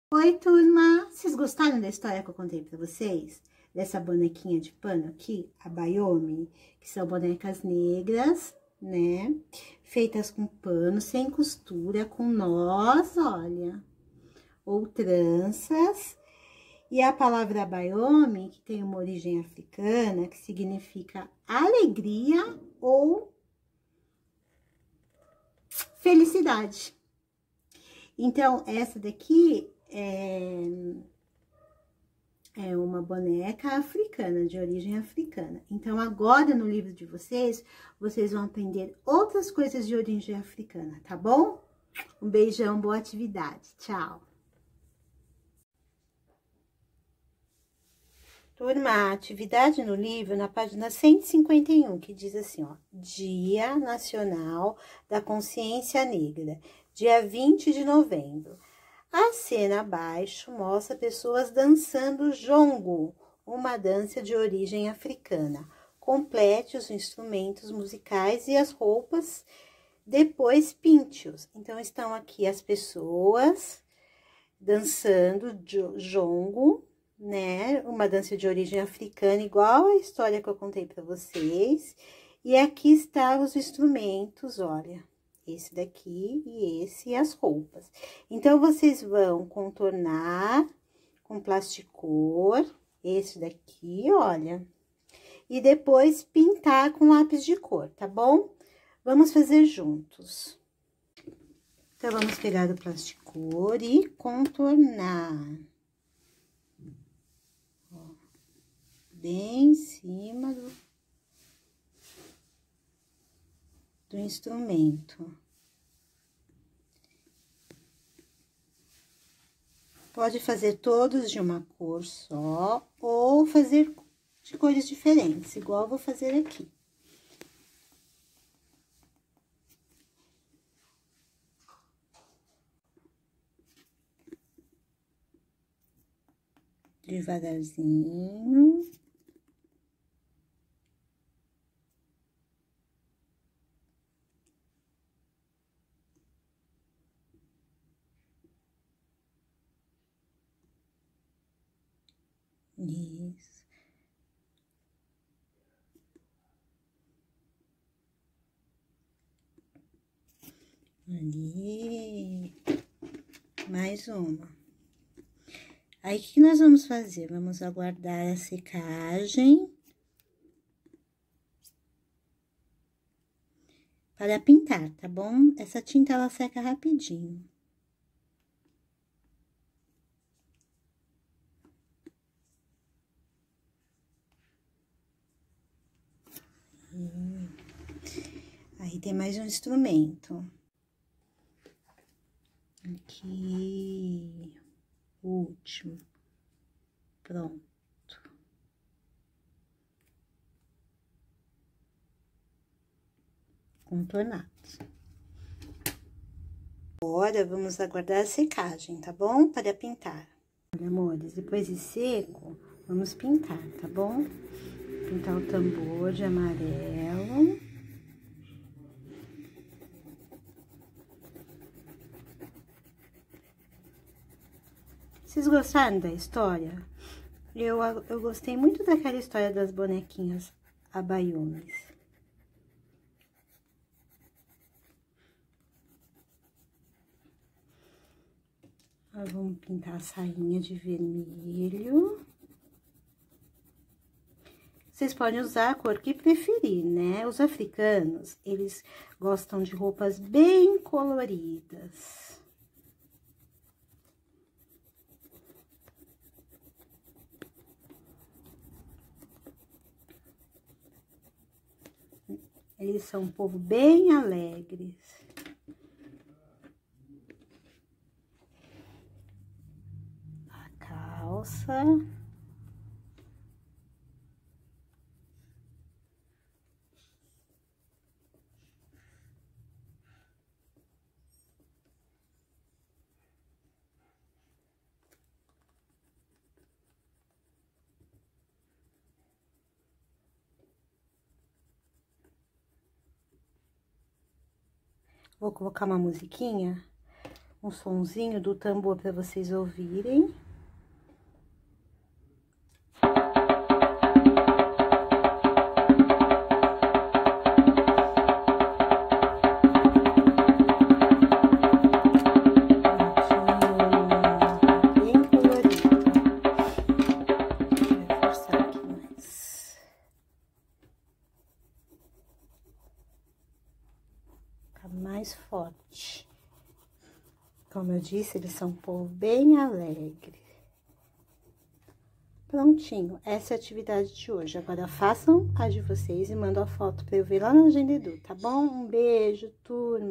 Oi, turma! Vocês gostaram da história que eu contei pra vocês? Dessa bonequinha de pano aqui, a Bayomi, que são bonecas negras, né? Feitas com pano, sem costura, com nós, olha, ou tranças. E a palavra Bayomi, que tem uma origem africana, que significa alegria ou felicidade. Então, essa daqui é uma boneca africana, de origem africana. Então, agora no livro de vocês, vocês vão aprender outras coisas de origem africana, tá bom? Um beijão, boa atividade. Tchau! Turma, a atividade no livro, na página 151, que diz assim, ó. Dia Nacional da Consciência Negra, dia 20 de novembro. A cena abaixo mostra pessoas dançando jongo, uma dança de origem africana. Complete os instrumentos musicais e as roupas, depois pinte-os. Então, estão aqui as pessoas dançando jongo, né? Uma dança de origem africana, igual a história que eu contei para vocês. E aqui estão os instrumentos, olha. Esse daqui e esse e as roupas. Então, vocês vão contornar com plasticor, esse daqui, olha. E depois pintar com lápis de cor, tá bom? Vamos fazer juntos. Então, vamos pegar o plasticor e contornar. Ó, bem em cima do instrumento. Pode fazer todos de uma cor só, ou fazer de cores diferentes, igual eu vou fazer aqui. Devagarzinho. Isso. Ali. Mais uma. Aí, o que nós vamos fazer? Vamos aguardar a secagem para pintar, tá bom? Essa tinta, ela seca rapidinho. Aí, tem mais um instrumento. Aqui, último. Pronto. Contornados. Agora, vamos aguardar a secagem, tá bom? Para pintar. Olha, amores, depois de seco, vamos pintar, tá bom? Pintar o tambor de amarelo. Vocês gostaram da história? Eu gostei muito daquela história das bonequinhas Abayomis. Agora, vamos pintar a sainha de vermelho. Vocês podem usar a cor que preferir, né? Os africanos, eles gostam de roupas bem coloridas. Eles são um povo bem alegres. A calça. Vou colocar uma musiquinha um sonzinho do tambor para vocês ouvirem. Bem colorido. Deixa eu reforçar aqui mais. Fica mais forte. Como eu disse, eles são um povo bem alegre. Prontinho, essa é a atividade de hoje. Agora, façam a de vocês e mandam a foto para eu ver lá no Agenda Edu, tá bom? Um beijo, turma!